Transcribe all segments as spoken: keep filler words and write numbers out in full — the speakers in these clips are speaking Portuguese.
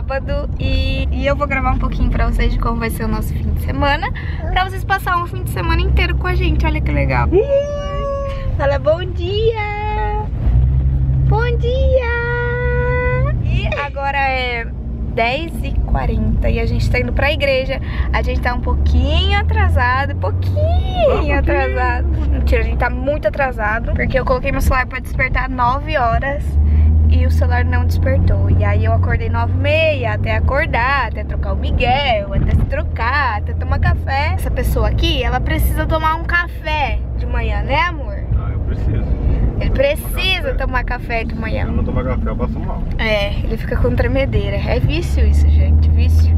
sábado e, e eu vou gravar um pouquinho pra vocês de como vai ser o nosso fim de semana, pra vocês passarem um fim de semana inteiro com a gente. Olha que legal. Fala bom dia! Bom dia! E agora é dez e quarenta e a gente tá indo pra igreja. A gente tá um pouquinho atrasado, pouquinho ah, atrasado. Mentira, a gente tá muito atrasado, porque eu coloquei meu celular pra despertar nove horas e o celular não despertou. E aí eu acordei nove e meia, até acordar, até trocar o Miguel, até se trocar, até tomar café. Essa pessoa aqui, ela precisa tomar um café de manhã, né, amor? Ah, eu preciso. Ele precisa tomar café de manhã. Se eu não tomar café, eu passo mal. É, ele fica com tremedeira. É vício isso, gente, vício.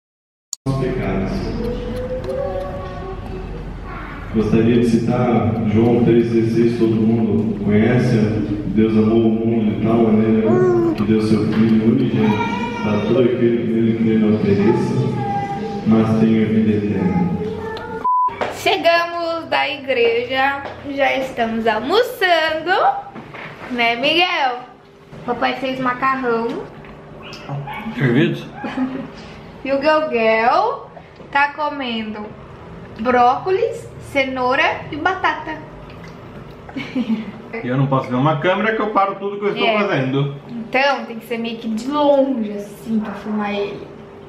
Gostaria de citar João três dezesseis, todo mundo conhece. Deus amou o mundo de tal maneira que deu seu Filho unigênito para todo aquele que nele crê não pereça, mas tenha vida eterna. Chegamos da igreja, já estamos almoçando, né, Miguel? Papai fez macarrão. Servido? E o Gelgel tá comendo brócolis, cenoura e batata. E eu não posso ver uma câmera que eu paro tudo que eu estou É. fazendo. Então tem que ser meio que de longe assim pra filmar ele.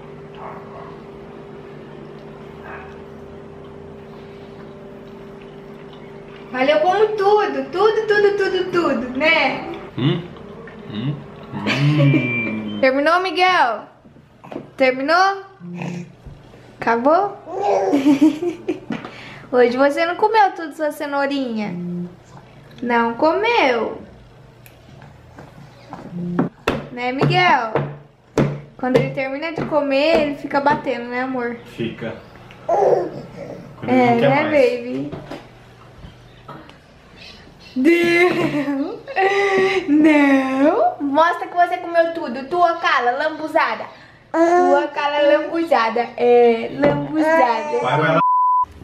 Valeu, eu como tudo, tudo, tudo, tudo, tudo, né? Hum? Hum? Hum. Terminou, Miguel? Terminou? Acabou? Hoje você não comeu tudo sua cenourinha? Não comeu? Né, Miguel? Quando ele termina de comer, ele fica batendo, né, amor? Fica. Quando ele É, não quer né, mais. baby? Não! Não! Mostra que você comeu tudo. Tua cala, lambuzada. Tua cala, lambuzada. É, lambuzada. Vai, vai lá.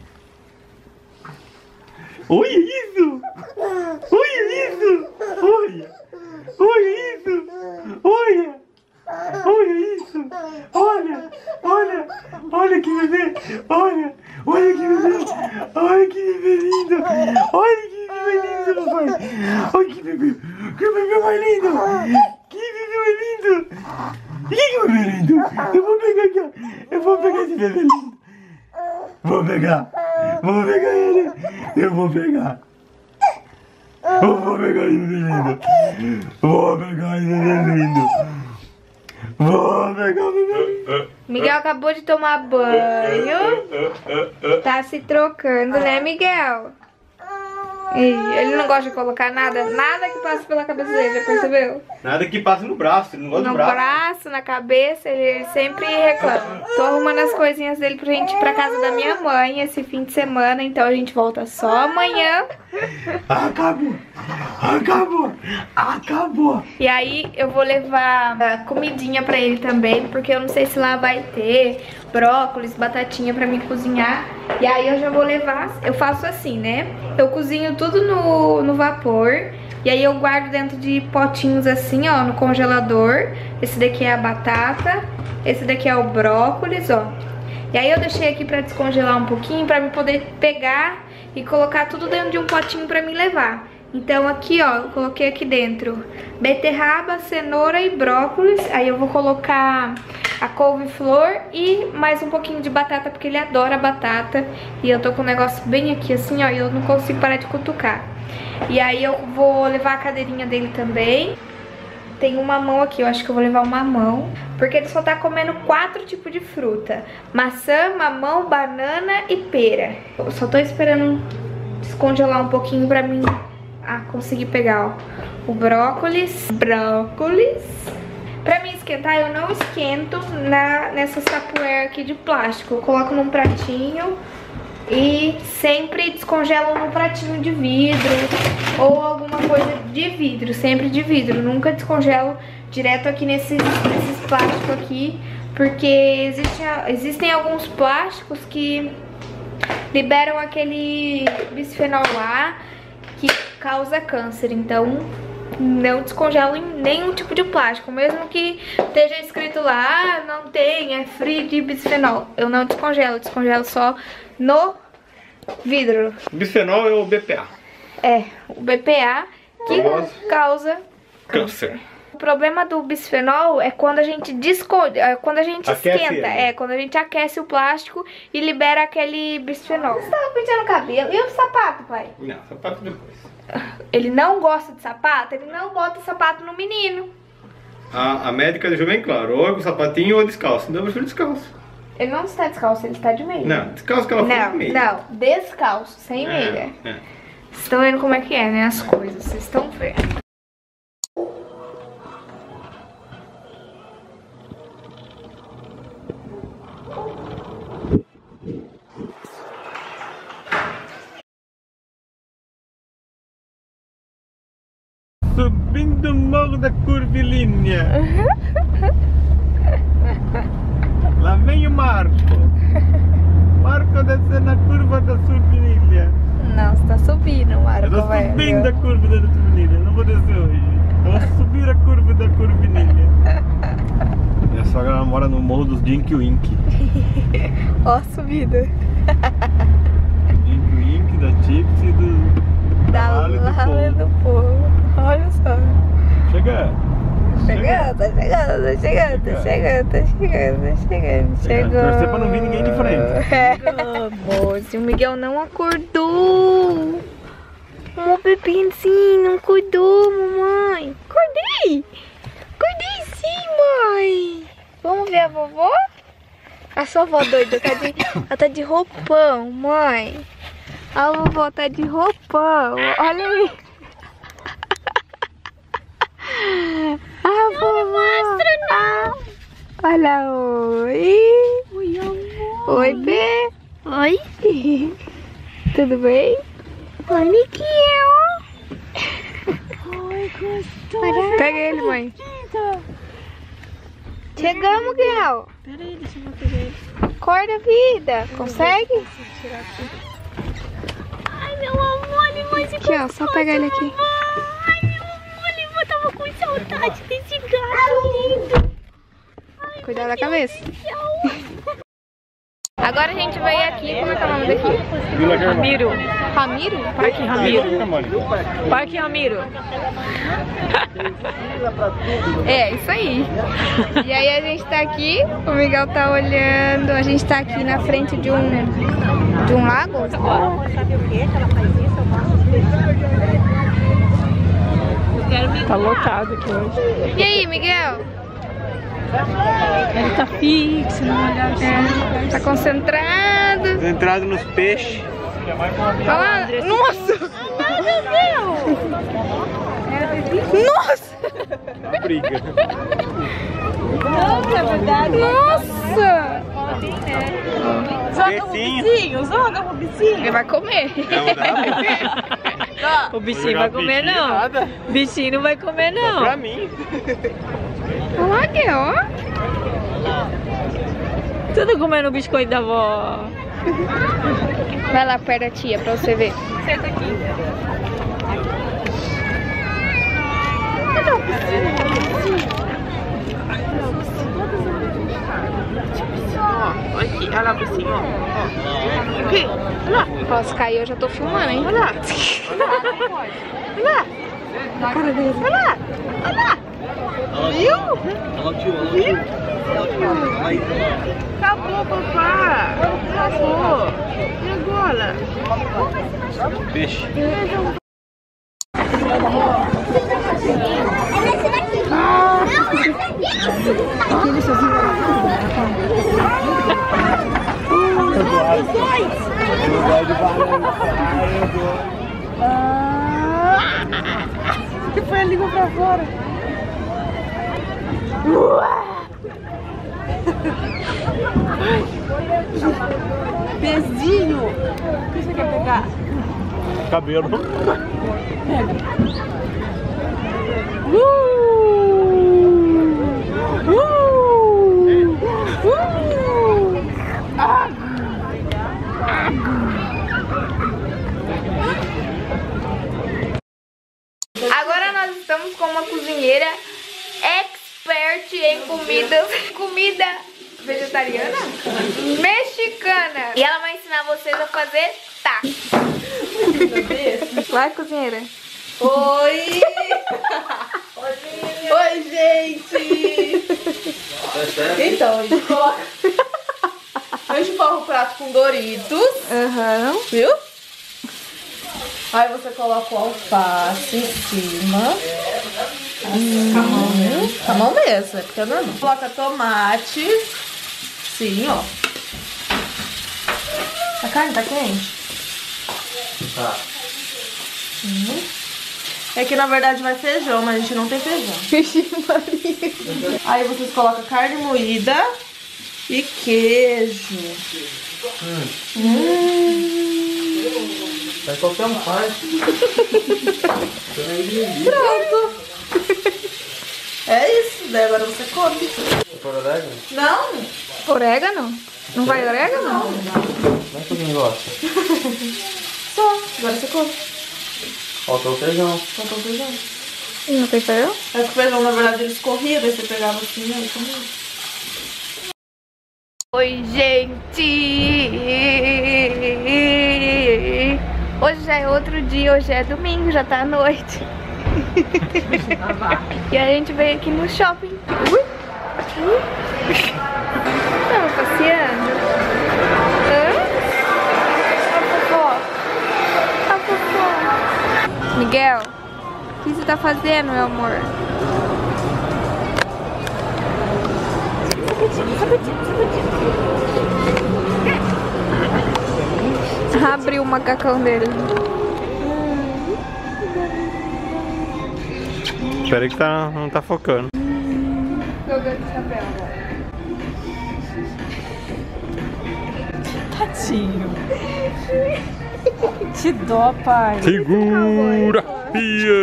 Olha isso! Olha isso! Olha! Olha isso! Olha! Olha isso! Olha! Olha! Olha que bebê! Olha! Olha que bebê! Olha que bebê lindo! Olha que bebê lindo, papai! Olha que bebê! Que bebê mais lindo! Que bebê mais lindo! Que bebê lindo! Eu vou pegar aqui, ó! Eu vou pegar esse bebê lindo! Vou pegar! Vou pegar ele! Eu vou pegar! Eu vou pegar esse bebê lindo! Vou pegar esse bebê lindo! Vou pegar o bebê lindo! Miguel acabou de tomar banho. Tá se trocando, né, Miguel? E ele não gosta de colocar nada, nada que passe pela cabeça dele, já percebeu? Nada que passe no braço, ele não gosta No do braço. braço, na cabeça, ele, ele sempre reclama. Tô arrumando as coisinhas dele pra gente ir pra casa da minha mãe esse fim de semana, então a gente volta só amanhã. Acabou! Acabou! Acabou! E aí eu vou levar uh, comidinha pra ele também, porque eu não sei se lá vai ter brócolis, batatinha pra mim cozinhar. E aí eu já vou levar, eu faço assim, né? Eu cozinho tudo no, no vapor. E aí eu guardo dentro de potinhos assim, ó, no congelador. Esse daqui é a batata, esse daqui é o brócolis, ó. E aí eu deixei aqui pra descongelar um pouquinho, pra mim poder pegar e colocar tudo dentro de um potinho pra mim levar. Então aqui, ó, eu coloquei aqui dentro beterraba, cenoura e brócolis. Aí eu vou colocar a couve-flor e mais um pouquinho de batata, porque ele adora batata. E eu tô com um negócio bem aqui assim, ó, e eu não consigo parar de cutucar. E aí eu vou levar a cadeirinha dele também. Tem um mamão aqui, eu acho que eu vou levar um mamão, porque ele só tá comendo quatro tipos de fruta: maçã, mamão, banana e pera. Eu só tô esperando descongelar um pouquinho pra mim ah, conseguir pegar, ó, o brócolis. Brócolis. Pra mim esquentar, eu não esquento na, nessa Tupperware aqui de plástico. Eu coloco num pratinho e sempre descongelo num pratinho de vidro ou alguma coisa de vidro, sempre de vidro. Nunca descongelo direto aqui nesses, nesses plásticos aqui, porque existe, existem alguns plásticos que liberam aquele bisfenol A que causa câncer. Então não descongelo em nenhum tipo de plástico. Mesmo que esteja escrito lá, ah, não tem, é free de bisfenol. Eu não descongelo, eu descongelo só no vidro. Bisfenol é o B P A. É, o B P A que Famoso. causa Câncer. O problema do bisfenol é quando a gente desco... quando a gente Aquece esquenta, ele. é quando a gente aquece o plástico e libera aquele bisfenol. Você tava penteando o cabelo. E o sapato, pai? Não, sapato depois. Ele não gosta de sapato, ele não bota o sapato no menino. A, a médica deixou bem claro, ou é com sapatinho ou descalço. Não, eu prefiro descalço. Ele não está descalço, ele está de meia. Não, descalço que ela falou Não, de meia. não, descalço, sem É, meia. é. Vocês estão vendo como é que é, né, as coisas, vocês estão vendo. Subindo o morro da curvilínea. Lá vem o Marco. Marco descendo na curva da curvilínea. Não, você tá subindo, Marco, Eu tô velho. subindo a curva da curvilínea, não vou descer hoje. Eu vou subir a curva da curvilínea. Minha sogra ela mora no morro dos Dink Wink. Ó a subida. Dink Wink, da Chips e do... Da Vale do Vale Povo. do Povo. Olha só. Chega! Chegando, tá chegando, tá chegando, tá chegando, tá chegando, tá chegando, chegando. Torcer pra não vir ninguém de frente. Chegamos. E o Miguel não acordou. O bebezinho não acordou, mamãe. Acordei. Acordei sim, mãe. Vamos ver a vovó? A sua avó doida tá de, ela tá de roupão, mãe. A vovó tá de roupão. Olha aí. A vovó. Ah, olha, oi. Oi, amor. Oi, Bê. Oi. Tudo bem? Oi, Miguel. Ai, gostoso. Pega ele, mãe. Chegamos, Miguel. Peraí, deixa eu pegar ele. Acorda, vida. Consegue? Ai, meu amor, ele vai se Aqui, ó. Só pegar ele aqui. Ai, meu amor, ele tava com saudade desse gato lindo. Cuidado da cabeça. Agora a gente veio aqui. Como é que é o nome daqui? Vila Ramiro. Ramiro? Parque Ramiro. Germânico. Parque Ramiro. É, isso aí. E aí a gente tá aqui, o Miguel tá olhando, a gente tá aqui na frente de um de um lago. Tá lotado aqui hoje. E aí, Miguel? Ele tá fixo, não olhar assim. Tá concentrado? Entrado nos peixes. Olha lá. Nossa! Nossa! Briga. Não, é verdade. Nossa! Joga o Peixinho. bicinho, joga o Ele bicinho. vai comer. O bichinho vai comer não. Nada. Bichinho não vai comer não. Pra mim. Olha lá, aqui, ó. Tudo comendo o biscoito da avó. Vai lá perto da tia pra você ver. Senta aqui. Olha aqui, olha lá o bichinho, ó. Aqui, olha lá. Posso cair, eu já tô filmando, hein? Olha lá. Olha lá. Na cara dele. Olha lá. Olha lá. Viu? Viu? Acabou, papá. Acabou. E agora? Peixe. Que foi a língua pra fora. Pezinho. O que você quer pegar? Cabelo. Uh! Uh! Uh! Ah! Agora nós estamos estamos com uma cozinheira expert em comidas, comida vegetariana? Mexicana. E ela vai ensinar vocês a fazer tacos. Vai, cozinheira. Oi! Oi, gente! Então, a gente coloca... A gente forra o prato com Doritos. Uhum. Viu? Aí você coloca o alface em cima. Assim. Com a mão mesmo. Com a mão mesmo, é porque é normal. Coloca tomate. Sim, ó. A carne tá quente? Tá. Hum. É que na verdade vai feijão, mas a gente não tem feijão. Aí vocês colocam carne moída e queijo. Hum. Hum. Vai qualquer um faz. Pronto. É isso, daí agora você come. Por orégano? Não. Orégano? Não vai orégano? Não. Não é que ninguém gosta. Só, agora você come. Faltou o feijão. Faltou o feijão. E não tem feijão? É que o feijão, na verdade, ele escorria, daí você pegava assim e comia. Oi, gente! Hoje já é outro dia, hoje é domingo, já tá à noite. E a gente veio aqui no shopping. Ui! Ui! Tava passeando. Hã? A Fofó. A Fofó. Miguel, o que você tá fazendo, meu amor? Abriu o macacão dele. Espera aí que tá, não tá focando. Jogando o chapéu agora. Tadinho. Te dó, pai. Segura, pia!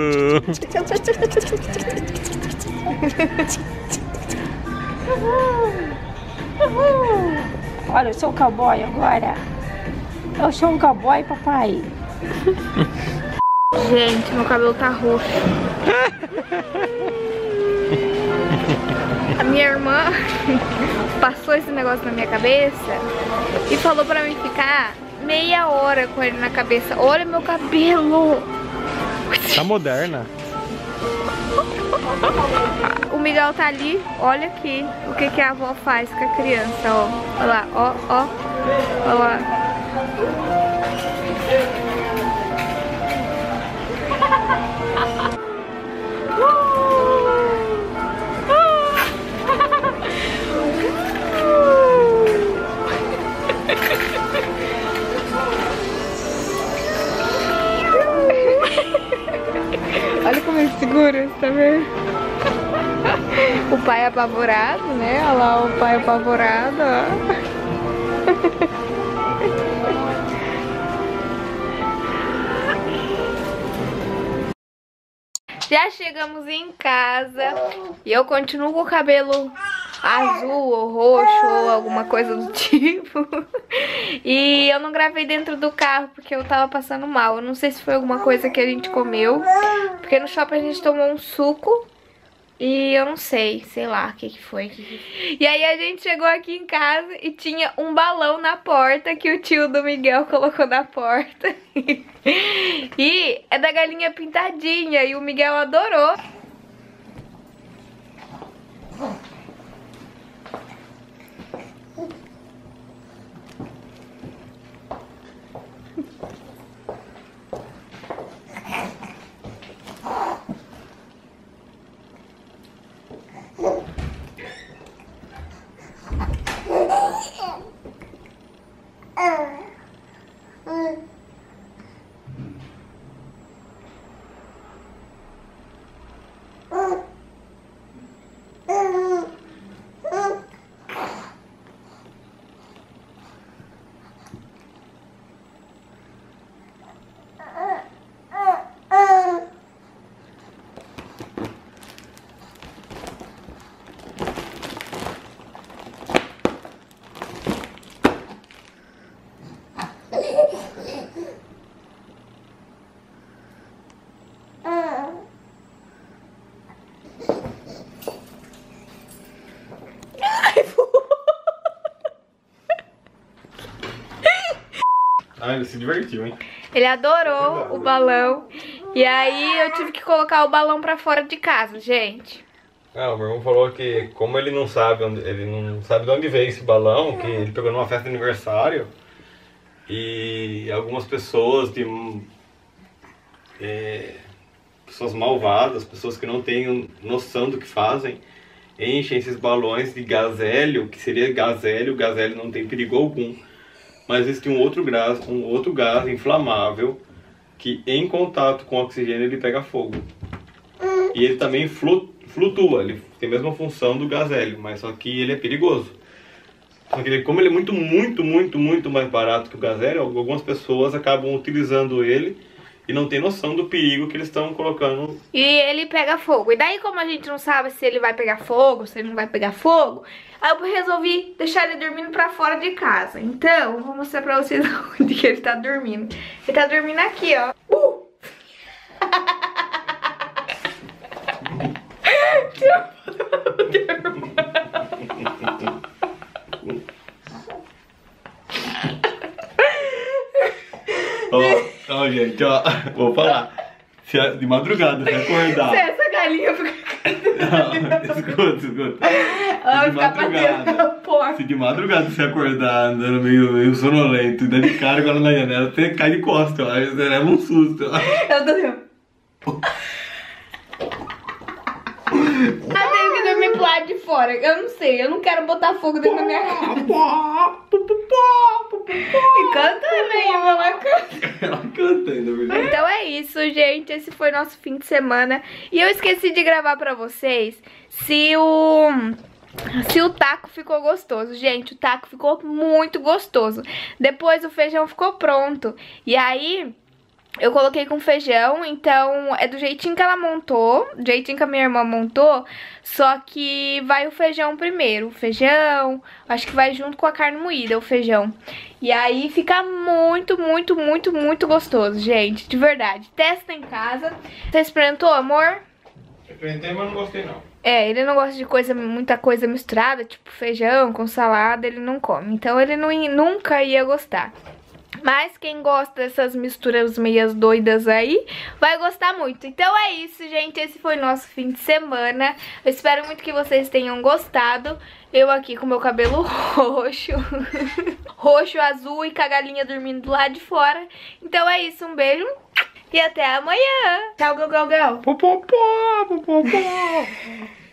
Olha, eu sou um cowboy agora. Eu sou um cowboy, papai. Gente, meu cabelo tá roxo. A minha irmã passou esse negócio na minha cabeça e falou pra mim ficar meia hora com ele na cabeça. Olha meu cabelo! Tá moderna. O Miguel tá ali, olha aqui o que, que a avó faz com a criança, ó. Olha lá, ó, ó. Olha lá. Olha como ele segura, tá vendo? O pai apavorado, né? Olha lá o pai apavorado, ó. Já chegamos em casa e eu continuo com o cabelo azul ou roxo ou alguma coisa do tipo. E eu não gravei dentro do carro porque eu tava passando mal. Eu não sei se foi alguma coisa que a gente comeu, porque no shopping a gente tomou um suco e eu não sei, sei lá o que que foi. E aí a gente chegou aqui em casa e tinha um balão na porta que o tio do Miguel colocou na porta. E é da galinha pintadinha e o Miguel adorou. ele se divertiu, hein? Ele adorou o balão. E aí eu tive que colocar o balão pra fora de casa, gente. Ah, o meu irmão falou que como ele não sabe onde, ele não sabe de onde veio esse balão, que ele pegou numa festa de aniversário e algumas pessoas de é, pessoas malvadas, pessoas que não têm noção do que fazem, enchem esses balões de gás hélio, que seria gás hélio, o gás hélio não tem perigo algum, mas existe um outro gás, um outro gás inflamável que em contato com o oxigênio ele pega fogo. E ele também flutua, ele tem a mesma função do gás hélio, mas só que ele é perigoso. Só que ele, como ele é muito, muito, muito, muito mais barato que o gás hélio, algumas pessoas acabam utilizando ele e não tem noção do perigo que eles estão colocando. E ele pega fogo. E daí, como a gente não sabe se ele vai pegar fogo, se ele não vai pegar fogo, aí eu resolvi deixar ele dormindo pra fora de casa. Então, eu vou mostrar pra vocês onde que ele tá dormindo. Ele tá dormindo aqui, ó. Uh! Tira a foto do irmão. Ó, ó, gente, ó, vou falar. Se a- de madrugada, se acordar. Se essa galinha fica... Não, escuta, escuta. Ela Se de vai ficar batendo na madrugada, porta. se de madrugada você acordar andando meio, meio sonolento e dando de cara agora na janela, você cai de costa, ó, aí você leva um susto. Ó. Eu tô assim, eu tenho que dormir pro lado de fora. Eu não sei, eu não quero botar fogo dentro da minha casa. E canta também, ela canta. Ela canta ainda, verdade. Então é isso, gente. Esse foi nosso fim de semana. E eu esqueci de gravar pra vocês se o... Se o taco ficou gostoso. Gente, o taco ficou muito gostoso. Depois o feijão ficou pronto. E aí... eu coloquei com feijão, então é do jeitinho que ela montou, do jeitinho que a minha irmã montou, só que vai o feijão primeiro, o feijão, acho que vai junto com a carne moída, o feijão. E aí fica muito, muito, muito, muito gostoso, gente, de verdade. Testa em casa. Você experimentou, amor? Experimentei, mas não gostei não. É, ele não gosta de coisa, muita coisa misturada, tipo feijão com salada, ele não come. Então ele não, nunca ia gostar. Mas quem gosta dessas misturas meias doidas aí, vai gostar muito. Então é isso, gente. Esse foi nosso fim de semana. Eu espero muito que vocês tenham gostado. Eu aqui com meu cabelo roxo. Roxo, azul e com a galinha dormindo do lado de fora. Então é isso, um beijo. E até amanhã. Tchau, Gau, Gau, Gau. Popopó, popopó.